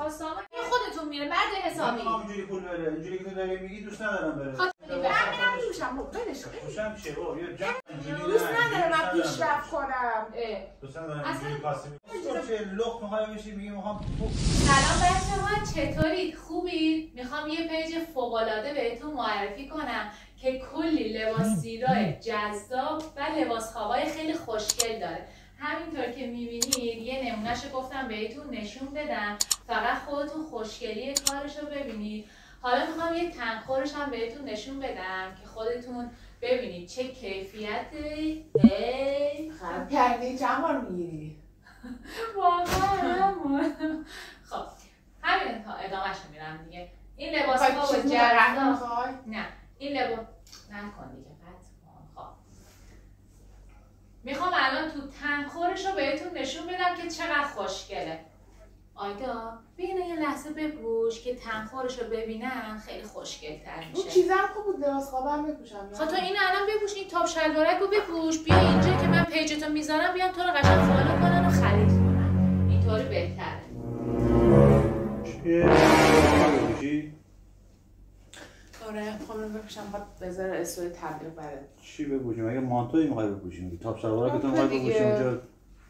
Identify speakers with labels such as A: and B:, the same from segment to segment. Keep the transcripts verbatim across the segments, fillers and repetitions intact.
A: خواستم خودتون میره بعد حسابی.
B: من اینجوری پول بره، اینجوری که داری میگی دوست ندارم بره.
A: من میرم میشم بابا ولش کن.
B: خوشم میشه بابا یه جمع اینجوری
C: دوست نداره من پیشرفت کنم.
B: دوست ندارم اینجوری کاسبی. چه لخت میخوای بشی میگی میخوام.
A: سلام بچه‌ها چطورید؟ خوبید؟ میخوام یه پیج فوق العاده بهتون معرفی کنم که کلی لباس زیرای جذاب و لباس خوابای خیلی خوشگل داره. همینطور که میبینید یه نمونهشو گفتم بهتون نشون بدم، فقط خودتون خوشگلی کارشو ببینید. حالا میخوام یه تنخورش هم بهتون نشون بدم که خودتون ببینید چه کیفیتی.
C: خب کردی چند بار میگیری؟
A: واقعا خب همین تا ادامهشو میرم دیگه. این لباس خواب جذاب نه این لباس نکن دیگه خب میخوام الان تو تنخورش رو بهتون نشون بدم که چقدر خوشگله. آیدا ببین یه لحظه بپوش که تنخورش رو ببینن خیلی خوشگل تر میشه.
C: اون چیزا هم خوب بود لباس خوابم بپوشم.
A: خب تو این الان بپوش، این تاپ شلوارک رو بپوش، بیا اینجا که من پیجتو میذارم بیان تو رو قشنگ فالو کنن و خرید کنن. اینطوری بهتره.
B: چیه؟
C: آره میخوام اینو بپوشم بعد بذار استوری تبلیغ بره.
B: چی بپوشیم؟ مگه مانتویی میخوای بپوشیم؟ تاپ شلوارک تو میخوای بپوشیم اونجا؟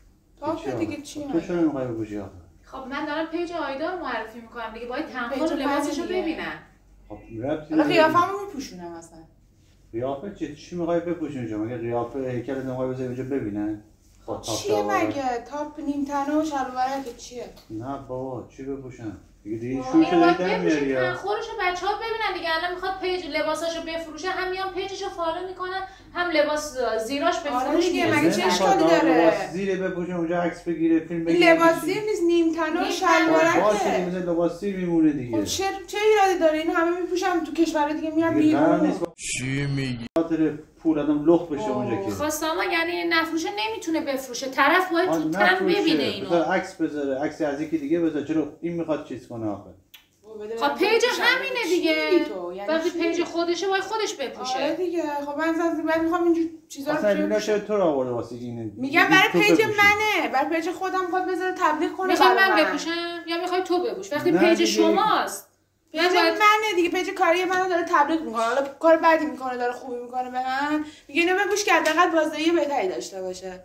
C: تاپ دیگه چیه؟
B: تو چرا نمیخوای بپوشی آخه؟
A: خب من دارم پیج آیدا رو معرفی میکنم دیگه، باید تنخور و لباسشو ببینن.
B: خب ربطی
C: حالا قیافه‌مو میپوشونم اصلا.
B: قیافه چی چی میخوای بپوشی اونجا؟ مگه قیافه هیکل نمیخوای بذاری اونجا ببینن؟
C: خب چیه مگه؟ تاپ نیم تنه و شلوارک چیه؟
B: نه بابا چی بپوشن؟ دیگه دیگه شوشه دیگه میاری.
A: تنخورشو بچه‌ها ببینن دیگه. الان میخواد پیج لباساشو بفروشه، هم میان پیجشو فالو میکنن، هم لباس زیراش بفروشه دیگه.
C: مگه چه اشکالی داره؟
B: لباس زیر بپوشه اونجا عکس بگیره فیلم بگیره.
C: لباس زیر نیست، نیم تنه و شلوارک.
B: باشه مثل لباس زیر میمونه دیگه.
C: خب چه چه ایرادی داره؟ این همه میپوشم تو کشور دیگه میرم بیرون.
B: چی میگی؟ خاطر پول آدم لخت بشه اونجا که.
A: خواستم یعنی نفروشه نمیتونه بفروشه. طرف باید تو تن ببینه اینو.
B: بذار عکس بذاره، عکس از یکی دیگه بذار. چرا این میخواد چیز کنه آخه؟
A: خب پیج همینه دیگه. وقتی پیج خودشه باید خودش بپوشه.
C: آره دیگه. خب من از بعد میخوام اینجور چیزا رو
B: اصلا اینا چرا تو رو آورده واسه اینه؟
C: میگم برای پیج منه، برای پیج خودم خود بذاره تبلیغ کنه.
A: میخوام من بپوشم یا میخوای تو بپوش؟ وقتی پیج شماست.
C: پیج منه دیگه، پیج کاری منو داره تبلیغ میکنه. حالا کار بدی میکنه، داره خوبی میکنه به من. میگه اینو بپوش که حداقل بازدهی بهتری داشته باشه.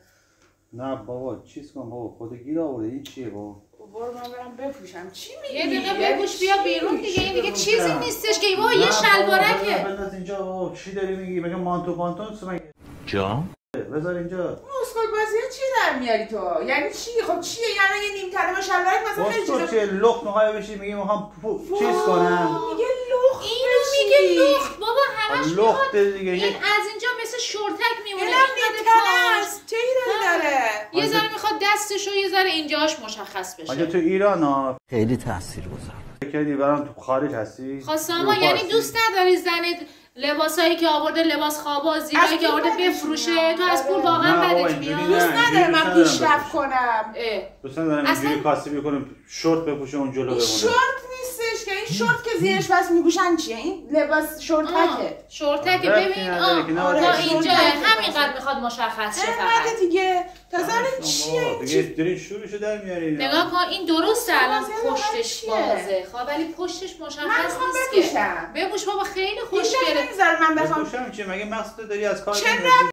B: نه بابا چیز کن بابا، خود گیر آورده. این چیه بابا؟
C: برو من برم بپوشم. چی میگی؟
A: یه دقیقه بپوش بیا بیرون دیگه. این دیگه چیزی نیستش که بابا یه شلوارکه.
B: بذار اینجا بابا. چی داری میگی؟ مگه مانتو پانتون مگه؟
D: جا؟
B: بذار اینجا.
C: اسکول بازی چی در میاری تو؟ یعنی چی؟ خب چیه؟ یعنی یه نیم تنه با شلوارک مثلا خیلی چیزا.
B: تو چه لخت میخوای بشی میگی میخوام چیز کنم.
C: میگه لخت.
A: اینو میگه لخت بابا. همش
B: لخت دیگه.
A: این از اینجا مثل شورتک میمونه.
C: اینم نیم تنه است. چه ایرادی داره؟
A: یه ذره میخواد دستشو یه ذره اینجاش مشخص بشه.
B: اگه تو ایران ها
D: خیلی تاثیرگذار.
B: فکر برام تو خارج هستی؟
A: خواستم یعنی دوست نداری زنت لباسایی که آورده لباس خوابا زیرایی که آورده بفروشه؟ تو از پول واقعا بدت میاد؟
C: دوست نداره من پیشرفت کنم.
B: دوست ندارم اینجوری کاسبی کنم شورت بپوشه اون جلو بمونه.
C: شورت نیستش که این شورت که زیرش بس میپوشن چیه؟ این لباس شورتکه.
A: شورتکه ببین آه تا اینجا همینقدر میخواد مشخص شه فقط
C: دیگه. تازه چیه؟
B: دیگه دارین شورشو در میاری.
A: نگاه کن این درسته الان پشتش بازه خب ولی پشتش مشخص نیست که. بپوش بابا خیلی خوشگله.
C: نمیذاره من بخوام.
B: بپوشم چیه؟ مگه مقصد داری از کار؟
C: چه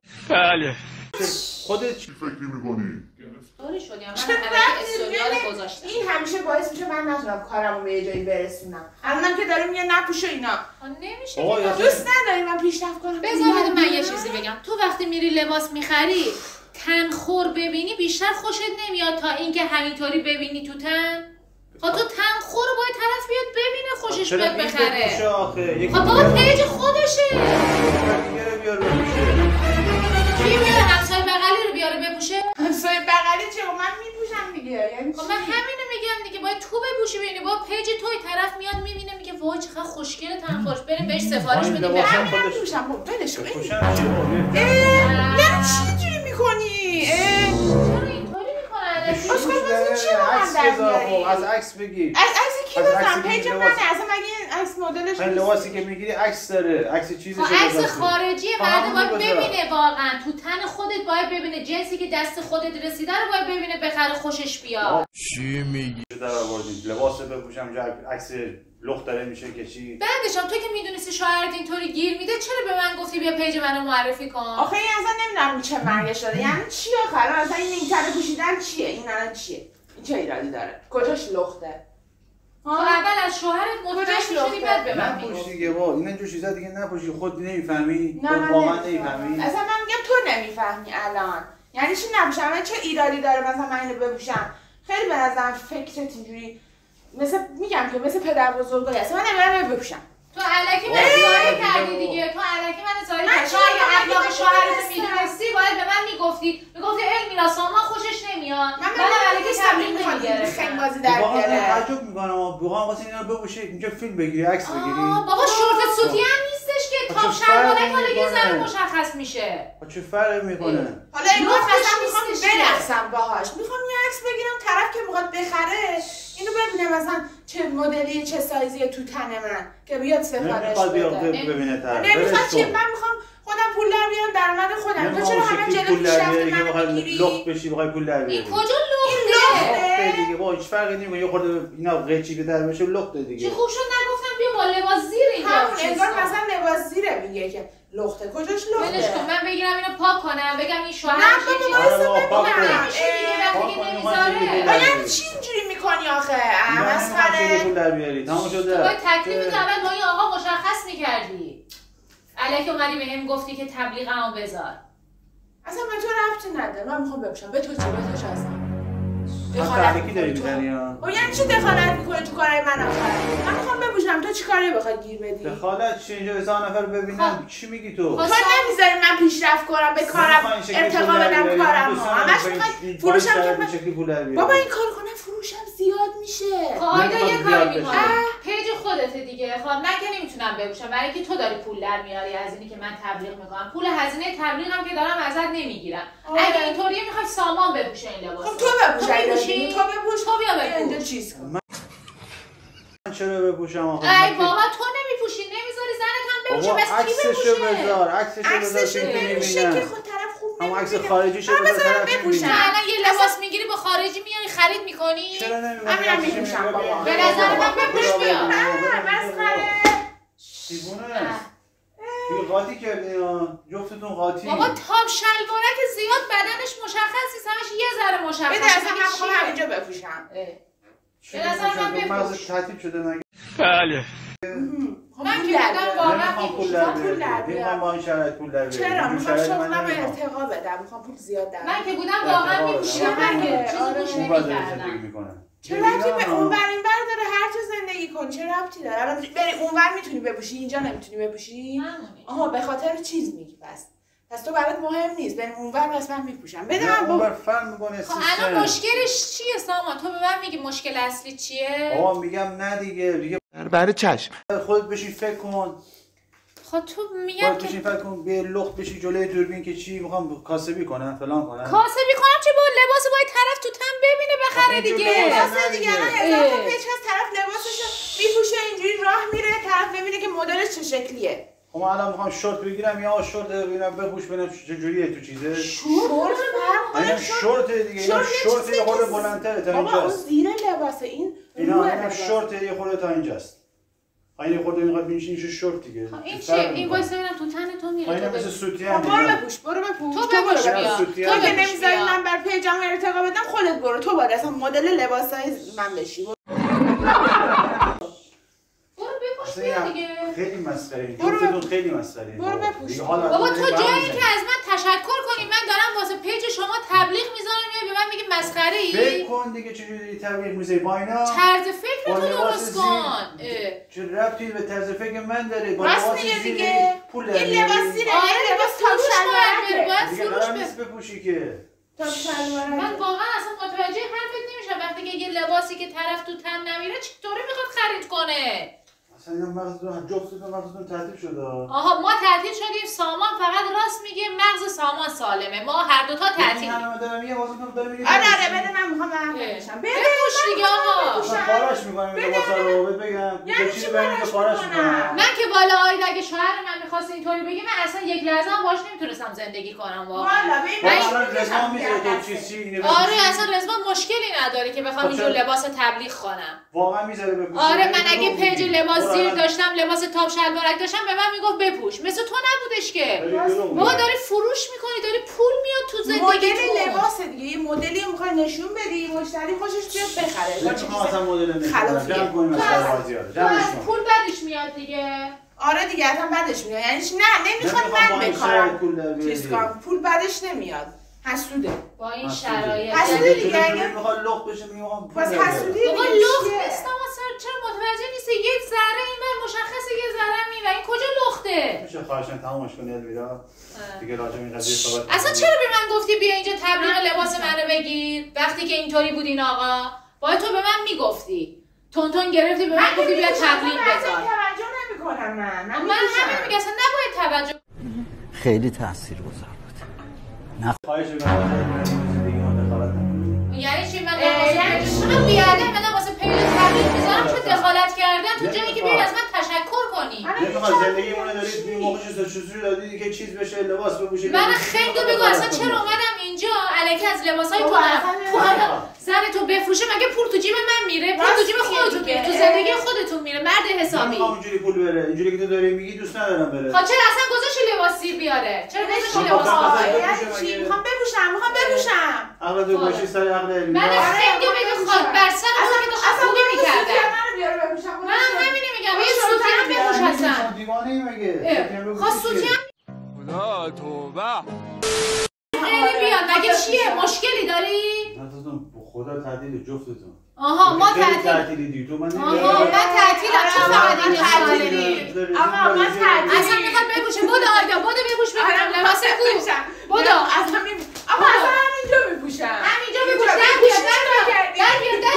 D: بله.
B: خودت چی
E: فکر می‌کنی؟
A: طوری شدی من الان استوریال گذاشتم.
C: این همیشه باعث میشه من نتونم کارمو به یه جایی برسونم. الانم که داره میگه نپوشو اینا.
A: نمیشه.
C: دوست نداری من پیشرفت کنم.
A: بذار من یه چیزی بگم. تو وقتی میری لباس میخری تنخور ببینی بیشتر خوشت نمیاد تا اینکه همینطوری ببینی تو تن؟ خب تو تنخور رو باید طرف بیاد ببینه خوشش بیاد بخره. خب بابا پیج خودشه. کی میاره همسایه بغلی رو بیاره بپوشه؟
C: همسایه بغلی چه؟ من میپوشم دیگه. یعنی
A: خب من همینو میگم دیگه، باید تو بپوشی ببینی. با پیج توی طرف میاد میبینه میگه وای چقدر خوشگله تنخورش، بریم بهش سفارش بدیم.
C: من نمیپوشم بابا ولش کن.
B: پوشم چی بود؟
C: یعنی چی جوری میکنی؟
A: چرا اینطوری میکنن؟
C: اسکول بازی چی واقعا در میاری؟
B: از عکس بگیر.
C: از عکس کی بزنم؟ پیج منه. اصلا مگه عکس مدلش
B: این لباسی که میگیری عکس داره، عکس چیزش
A: خب عکس خارجی مرد باید ببینه واقعا تو تن خودت باید ببینه جنسی که دست خودت رسیده رو باید ببینه بخره خوشش بیاد.
D: چی میگی؟
B: در آوردید لباس بپوشم جا عکس لخت داره میشه که چی؟
A: بعدشم تو که میدونستی شوهرت اینطوری گیر میده چرا به من گفتی بیا پیج منو معرفی کن؟
C: آخه این اصلا نمیدونم چه مرگش شده، یعنی چی آخه اصلا این نیمکت پوشیدن چیه؟ این الان چیه؟ این چه ایرادی داره؟ کجاش لخته؟
A: تو اول از شوهرت مطمئن شدی بعد به من
B: نپوش
A: میگفتی.
B: دیگه با این اینجور چیزا دیگه نپوشی، خود نمیفهمی؟
C: نه من
B: واقعا
C: نمیفهمی.
B: نمیفهمی؟
C: اصلا من میگم تو نمیفهمی الان. یعنی چی نپوشم؟ من چه ایرادی داره مثلا من اینو بپوشم؟ خیلی به نظرم فکرت اینجوری مثل میگم که مثل پدر بزرگایی هست. من نمیرم بپوشم.
A: تو الکی من ظاهر کردی دیگه، تو الکی من ظاهر کردی. تو اگه اخلاق شوهرت میدونستی باید به من میگفتی، میگفتی ال میرا سامان خوشش نمیاد.
C: من
A: من الکی
C: تبلیغ
A: تبلیغ
C: می‌خوام خیلی بازی در
B: واقعا
C: بیاره.
B: تعجب میکنم واقعا واسه اینا بپوشی اینجا فیلم بگیری عکس بگیری.
A: بابا شورت سوتی هم نیستش که
B: خب
A: تاپ
B: چه
A: شلوارک
B: فرقی
A: حالا یه ذره
B: می‌کنه؟
A: مشخص میشه.
B: چه فرقی میکنه؟
C: حالا این
A: لطفش
C: مثلا میخوام
A: نیستش که.
C: برقصم باهاش، میخوام یه عکس بگیرم طرف که میخواد بخره اینو ببینه مثلا چه مدلی چه سایزیه تو تن من که بیاد سفارش
B: نمیخواد بیاد
C: بده.
B: ببینه طرف.
C: نمیخواد
B: ولش
C: چی؟
B: کن.
C: من میخوام خودم پول در بیارم درآمد خودم. تو
B: نمیخوام
C: چرا همه
B: شکلی
C: جلو
B: پول در
C: پیشرفت
B: بیاری که
C: منو
B: بخوای
C: میگیری؟
B: لخت بشی بخوای پول در بیاری.
A: این کجا
C: این
A: لخته؟
C: لخته؟
B: لخته دیگه با هیچ فرقی نمیکنه، یه خورده اینا قیچی که در بشه لخته دیگه.
A: چه خوب شد نگفتم بیا با لباس زیر اینجا
C: همون
A: چیز
C: انگار
A: کن.
C: مثلا لباس زیره میگه که لخته. کجاش
A: ولش کن
C: لخته؟
A: من بگیرم اینو پاک کنم بگم این شوهر
C: نه بابا
B: آره بابا، پاک کن.
A: نمیشه دیگه وقتی که نمیذاره.
C: یعنی چی اینجوری میکنی آخه؟
B: نه نمیخوام شکلی
C: مسخره.
B: پول در بیاری تمام
A: تو
B: شده.
A: باید تکلیف اول با این آقا مشخص میکردی. الکی اومدی بهم گفتی که تبلیغمو بذار.
C: اصلا به تو ربطی نداره. من میخوام بپوشم. به تو چه؟ به تو چه اصلا؟
B: من تحریکی داری میزنی ها.
C: او یعنی چی دخالت میکنی تو کارهای من آخه؟ من میخوام بپوشم. تو چی کاری بخوای گیر بدی؟
B: دخالت چی اینجا هزار نفر ببینن چی میگی تو؟
C: تو نمیذاری من پیشرفت کنم به کارم ارتقا بدم کارم ها. همش میخوای فروشم که من بابا این کار کنم فروشم زیاد میشه.
A: آیدا یه
B: نمیخواد
A: کاری
B: زیاد
A: میکنه.
C: بشه.
A: پیج خودته دیگه. خب من که نمیتونم بپوشم برای اینکه تو داری پول در میاری از اینی که من تبلیغ میکنم. پول هزینه تبلیغم که دارم ازت نمیگیرم.
C: آره.
A: اگه اینطوریه میخوای سامان بپوشه این لباسو.
C: خب تو بپوش.
A: تو
C: اگه
A: میپوشی؟
C: تو بپوش.
A: تو بیا بپوش.
C: اینجا چیز کن.
B: من چرا بپوشم آخه؟
A: ای بابا تو نمیپوشی نمیذاری زنت هم بپوشه
B: بابا
A: بس کی
B: عکسشو
A: بپوشه؟
B: بذار عکسشو بذار
C: عکسشو
B: که
C: نمیشه که
B: نمیبینن.
C: خود طرف خوب
B: اما عکس
C: نمیبینه.
B: خارجیشو
C: من
B: بذار
C: بذارم
B: طرف
C: بپوشم.
B: نمیبینه.
A: تو الان یه لباس میگیری با خارجی میاری خرید میکنی؟
B: چرا نمیبینی؟
C: همینم میپوشم بابا.
A: به نظر من بپوش بیا.
C: نه مسخره.
B: دیوونه. توی قاطی کردی ها. جفتتون قاطی.
A: بابا تاپ شلوارک زیاد بدنش مشخص نیست همش یه ذره مشخص.
C: بده اصلا من میخوام
A: چیه؟
C: همینجا بپوشم.
B: چی
A: به نظر من
B: بپوشم؟
A: بپوش.
B: مغزت تعطیل شده مگه؟
D: بله.
A: من که بودم واقعا
B: نمیخوام پول
A: میپوشم.
B: در
C: پول در
B: بیاری.
C: بیار.
B: نمیخوام با این شرایط پول در بیاری.
C: چرا؟
B: این
C: میخوام
B: شرایط من
C: شغلم رو
B: نمیخوام.
C: ارتقا بدم. میخوام پول زیاد در
A: من که بودم
B: ارتقا
A: واقعا
B: بدم.
A: میپوشیدم
C: آره.
A: من که چیزی
C: آره.
A: گوش
B: اون باید زندگی
A: نمیکردم.
B: میکنن.
C: چه ربطی به اون ور این بر داره؟ هر جا زندگی کن چه ربطی داره؟ الان بری اون ور میتونی بپوشی اینجا نمیتونی بپوشی؟
A: همونه.
C: آها به خاطر چیز میگی پس. پس تو برات مهم نیست بریم اون ور پس من میپوشم. بده من
B: اون
C: بابا.
B: بر فرق میکنه
A: خب الان
B: سیستم.
A: مشکلش چیه سامان؟ تو به من میگی مشکل اصلی چیه؟
B: بابا میگم نه دیگه دیگه
D: برای چشم.
B: خودت بشین فکر کن.
A: خب تو میگم
B: خودت
A: که
B: بشین فکر کن به لخت بشی جلوی دوربین که چی میخوام کاسبی کنن فلان کنن.
A: کاسبی کنم چه با لباس باید طرف تو تن ببینه بخره
B: اینجور
A: دیگه.
B: لباس
C: لباس دیگه الان هزار تا پیچ هست طرف لباسشو میپوشه اینجوری راه میره طرف ببینه که مدلش چه شکلیه.
B: خب من الان میخوام شورت بگیرم یا شورت ببینم بپوش ببینم چه جوریه تو چیزه.
C: شورت فرق
B: اینا
C: کنه
B: شورت دیگه اینا شورت یه خورده بلندتره تا
C: بابا اون
B: اینجاست.
C: زیر لباسه این
B: اینا
C: روی
B: اینا
C: لباسه.
B: شورت یه خورده تا اینجاست. این یه خورده اینقدر بینشین شورت دیگه.
A: خب این
B: فرق
A: چیه؟ این
B: می‌کنه.
A: وایس ببینم تو تن تو میره.
B: اینا
A: تو
B: مثل
A: بپوش.
B: سوتیه
C: خب برو بپوش برو بپوش
A: تو
C: برو
A: بپوش
C: بپوش.
A: بیا.
B: سوتیه
A: تو
C: تو که
A: بپوش
C: نمیذاری
A: بیا.
C: من بر پیجم ارتقا بدم خودت برو تو باید اصلا مدل لباسای من بشی.
A: برو بپوش
B: اصلا
A: بیا
B: این
A: دیگه.
B: خیلی مسخره این
C: برو
B: جفتتون
C: بپوش.
B: خیلی مسخره این
C: برو
B: بابا.
C: بپوش.
B: دیگه حالا
A: بابا
B: از
A: تو
B: این
A: جایی
B: برمی‌زنی.
A: که از من تشکر کنی من دارم واسه پیج شما تبلیغ میذارم میای به من میگی مسخره
B: فکر
A: ای؟
B: کن دیگه چجوری داری تبلیغ می‌ذاری با اینا.
A: طرز فکر
B: با
A: تو
B: لباس
A: درست
B: زیر-
A: کن. اه.
B: چه ربطی به طرز فکر من داره با
C: راست
B: لباس
C: میگه
B: زیری
C: دیگه.
B: پول
C: این
B: داری.
C: لباس زیره
A: آره
C: این
A: دیگه
C: لباس تاپ
A: فروش باید بره
C: شلوارکه.
A: باید
B: دیگه
A: فروش
B: قرار
A: بره.
B: نیست بپوشی که.
C: تاپ شلوارکه.
A: من واقعا اصلا متوجه حرفت نمیشم وقتی که یه لباسی که طرف تو تن نمیره چطوری میخواد خرید کنه؟
B: اصلا اینا مغزتون جفتتون مغزتون تعطیل شده.
A: آها ما تعطیل شدیم، سامان فقط راست میگه، مغز سامان سالمه، ما هر دوتا تعطیلیم.
B: همه دارم میگه واسه دارم میگه.
C: آره آره بده من میخوام برم بپوشم. بده
A: بپوش دیگه آقا.
B: من خارش میکنم این لباسا رو بگم.
C: یعنی چی
B: خارش میکنم؟
A: من که بالا آید اگه شوهر من می‌خواست اینطوری بگه من اصلا یک لحظه هم باهاش نمیتونستم زندگی کنم واقعا.
C: والا ببین
B: رضوان میذاره تو چیز چی.
A: آره اصلا رضوان مشکلی نداره که بخوام اینجور لباس تبلیغ کنم.
B: واقعا میذاره بپوش.
A: آره من اگه پیج لباس زیر داشتم، لباس تاپ شلوارک داشتم، به من میگفت بپوش. مثل تو نبودش که. بابا داری فروش میکنی، داری پول میاد تو زندگی تو.
C: مدل لباس دیگه، یه مدلی میخوای نشون بدی مشتری خوشش بیاد بخره.
B: من میخوام اصلا مدل نشون بدم کنیم مثلا بازیاره.
A: جمعش پول بدش میاد دیگه.
C: آره دیگه اصلا بدش میاد. یعنی نه نمیخواد من بکارم. چیز کنم پول بدش نمیاد. حسوده.
A: با این شرایط.
C: حسوده دیگه اگه
B: میخواد لخت بشه میگم
C: پس حسودی
A: بابا لخت نیستم اصلا، چرا متوجه نیستی؟ یه ذره این بر مشخصه، یه ذره این این کجا لخته؟
B: میشه خواهشاً تمامش کنی الویرا دیگه راجع به این قضیه صحبت.
A: اصلا چرا به من گفتی بیا اینجا تبلیغ لباس منو بگیر وقتی که اینطوری بود این آقا؟ باید تو به من میگفتی. تون تون گرفتی به من گفتی بیا تبلیغ بذار.
C: توجه نمیکنم من.
A: من همین میگم اصلا نباید توجه.
E: خیلی تاثیرگذار بود.
B: نه خواهش می‌کنم دیگه من دخالت نکنم.
A: یعنی چی؟ من من بیادم من واسه پیج تبلیغ میذارم چون دخالت کردم تو جایی که بیای از من تشکر کنی.
B: نمیخواد زندگیمون رو دارید این موقع چیزا چجوری دادی که چیز بشه لباس بپوشید.
A: من خنگ بگو اصلا چرا اومدم اینجا الکی از لباسای تو هم زن تو بفروشه مگه پول تو جیب من میره؟ پول تو جیب خودتون میره، تو زندگی خودتون میره، مرد حسابی.
B: نمیخوام اینجوری پول بره، اینجوری که تو داری میگی دوست ندارم بره.
A: خب چرا اصلا گذاشتی لباس سیر بیاره؟ چرا گذاشتی لباس
C: چی میخوام بپوشم، میخوام بپوشم.
B: عقل تو باشی سر عقل علمی.
A: من خنگ بگو خاک بر سر تو که داشتم خوبی میکردم.
C: منو بیار بپوشم.
A: من همینی میگم یه سوتین بپوش اصلا.
B: دیوانه ای مگه؟
A: خواست سوتین
D: خدا توبه.
A: خیلی بیاد مگه چیه؟ مشکلی داری؟
B: خدا تعطیل جفتتون.
A: آها ما تعطیل.
B: تعطیلی دی تو من
A: آها من تعطیلم چه فقط اینجا تعطیلی.
C: آقا من تعطیل.
A: اصلا میخواد بپوشه. بدو آیدا بدو بپوش ببینم لباس خوب. بدو
C: اصلا می آقا اصلا همینجا میپوشم.
A: همینجا بپوش. در بیار در بیار در بیار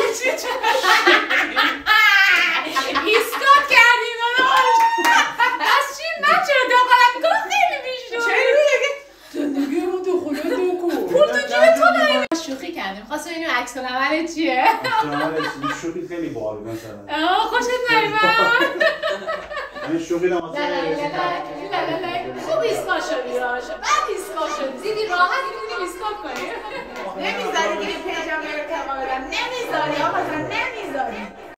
A: ایسکات کردین آناش. از چی من چرا دخالت میکنم خیلی بیشتر.
C: چرا میگه زندگی رو تو خودت دکو.
A: پول تو جیب تو داری. شوخی کردیم. خواستم ببینیم عکس العمل چیه.
B: شوخی خیلی باحال مثلا.
A: آه خوشت نیومد.
B: همین شوخی هم مثلا
A: خوب ایسکا شدی راشه. بعد ایسکا شدی. زیدی راحت میتونی ایسکا کنی.
C: نمیذاری که پیجم بره تمام بدم. نمیذاری آقا جان نمیذاری.